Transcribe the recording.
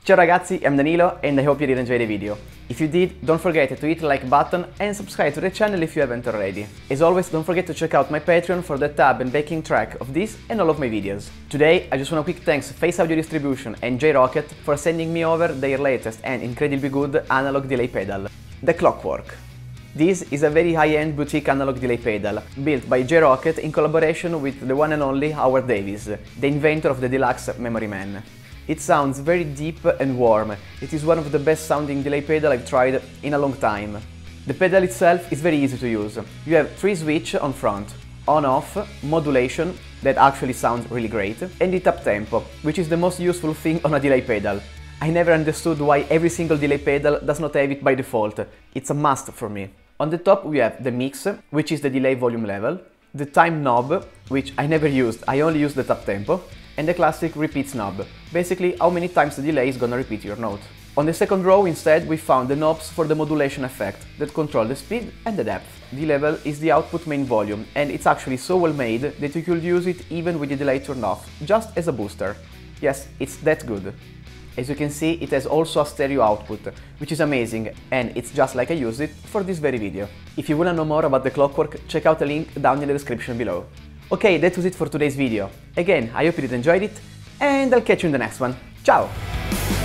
Ciao ragazzi, I'm Danilo and I hope you did enjoy the video. If you did, don't forget to hit the like button and subscribe to the channel if you haven't already. As always, don't forget to check out my Patreon for the tab and backing track of this and all of my videos. Today, I just want to quick thanks Face Audio Distribution and JRocket for sending me over their latest and incredibly good analog delay pedal, the Clockwork. This is a very high-end boutique analog delay pedal, built by JRocket in collaboration with the one and only Howard Davis, the inventor of the Deluxe Memory Man. It sounds very deep and warm. It is one of the best sounding delay pedal I've tried in a long time. The pedal itself is very easy to use. You have 3 switches on front: on-off, modulation, that actually sounds really great, and the tap tempo, which is the most useful thing on a delay pedal. I never understood why every single delay pedal does not have it by default. It's a must for me. On the top we have the mix, which is the delay volume level, the time knob, which I never used, I only used the tap tempo, and the classic repeats knob, basically how many times the delay is gonna repeat your note. On the second row instead we found the knobs for the modulation effect, that control the speed and the depth. The level is the output main volume, and it's actually so well made that you could use it even with the delay turned off, just as a booster. Yes, it's that good. As you can see, it has also a stereo output, which is amazing, and it's just like I used it for this very video. If you wanna know more about the Clockwork, check out the link down in the description below. Okay, that was it for today's video. Again, I hope you did enjoy it, and I'll catch you in the next one. Ciao!